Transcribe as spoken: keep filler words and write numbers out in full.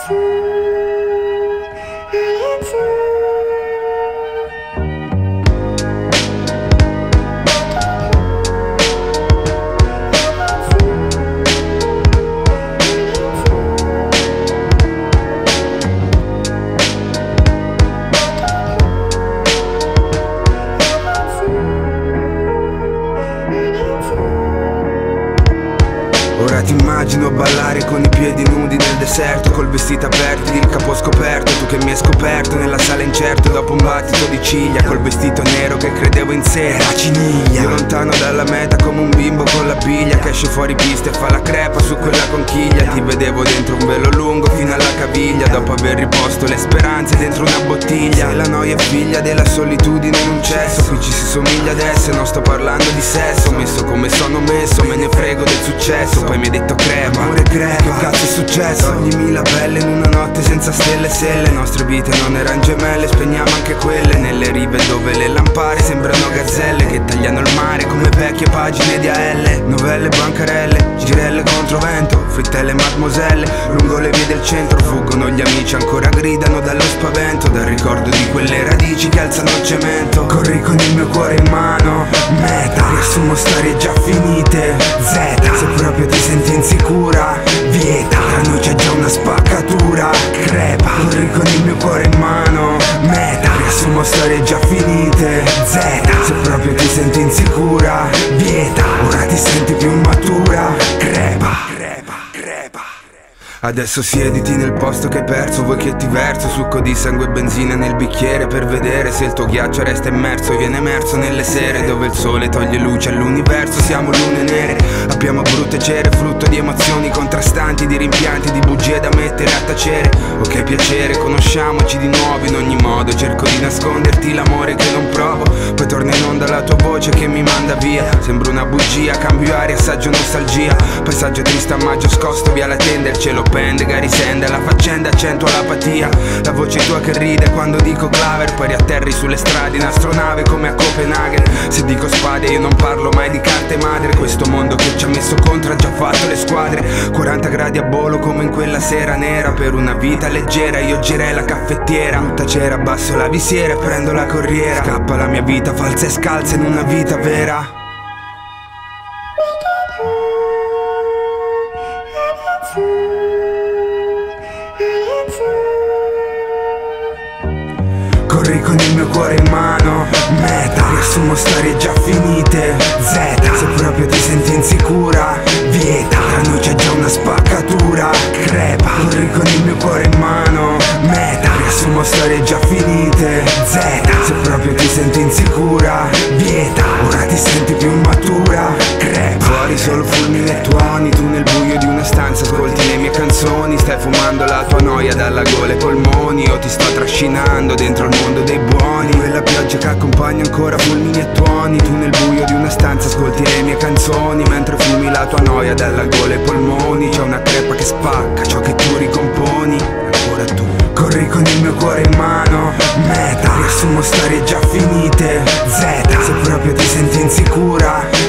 Ora ti immagino ballare con i piedi nudi nel deserto, col vestito aperto, il capo scoperto. Tu che mi hai scoperto nella sala incerto dopo un battito di ciglia, col vestito nero che credevo in sé la ciniglia. Io lontano dalla meta come un bimbo con la biglia che esce fuori pista e fa la crepa su quella conchiglia. Ti vedevo dentro un velo lungo fino alla caviglia, dopo aver riposto le speranze dentro una bottiglia. E la noia è figlia della solitudine in un cesso, qui ci si somiglia adesso e non sto parlando di sesso. Messo come sono messo, me ne frego del successo. Poi mi hai detto crepa, amore crepa, che cazzo è successo? Toglimi la pelle in una notte senza stelle e se le nostre vite non erano gemelle, spegniamo anche quelle nelle rive dove le lampare sembrano gazzelle che tagliano il mare come vecchie pagine di A L. Novelle, bancarelle, girelle contro vento, frittelle, mademoiselle, lungo le vie del centro fuggono gli amici, ancora gridano dallo spavento, dal ricordo di quelle radici che alzano il cemento. Corri con il mio cuore in mano, meta, riassumo storie già finite, Z. Se proprio ti senti insicura, vieta, tra noi c'è già una spaccatura, crepa. Corri con il mio cuore in mano, meta, riassumo storie già finite, Z. Se proprio ti senti insicura, vieta, ora ti senti più matura, crepa, crepa, crepa. Adesso siediti nel posto che hai perso, vuoi che ti verso succo di sangue e benzina nel bicchiere per vedere se il tuo ghiaccio resta immerso. Viene emerso nelle sere dove il sole toglie luce all'universo, siamo lune nere, abbiamo brutte cere, frutto di emozioni contrastanti, di rimpianti, di bugie da mettere a tacere. Oh che piacere, conosciamoci di nuovo in ogni modo, cerco di nasconderti l'amore che non provo, poi torna in onda la tua voce che mi manda via. Sembra una bugia, cambio aria, assaggio nostalgia, paesaggio triste a maggio scosto via la tenda, il cielo pende, Gary Sende, la faccenda accentua l'apatia, la voce tua che ride quando dico claver, poi riatterri sulle strade in astronave come a Copenaghen. Se dico spade io non parlo mai di carte madre, questo mondo che ci ha messo contro ha già fatto le squadre. Quaranta gradi a volo come in quella sera nera, per una vita leggera io girei la caffettiera, tutta cera, abbasso la visiera e prendo la corriera, scappa la mia vita falsa e scalza in una vita vera. Corri con il mio cuore in mano, meta, riassumo storie già finite, Z. Se proprio ti senti insicura, vieta, tra noi c'è già una spaccatura, crepa. Corri con il mio cuore in mano, meta, riassumo storie già finite, Z. Se proprio ti senti insicura, vieta, ora ti senti più matura, crepa. Fuori solo fulmini e tuoni, tu nel buio di una stanza ascolti le mie canzoni, stai fumando la tua noia dalla gola ai polmoni, io ti sto trascinando dentro il mondo dei buoni. Quella pioggia che accompagna ancora fulmini e tuoni, tu nel buio di una stanza ascolti le mie canzoni, mentre fumi la tua noia dalla gola ai polmoni. C'è una crepa che spacca ciò che tu ricomponi, ancora tu. Corri con il mio cuore in mano, meta, riassumo storie già finite, Z. Se proprio ti senti insicura,